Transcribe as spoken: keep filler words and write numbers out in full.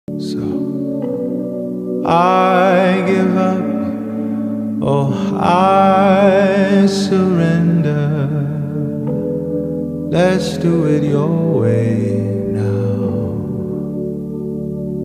So I give up, oh I surrender. Let's do it your way.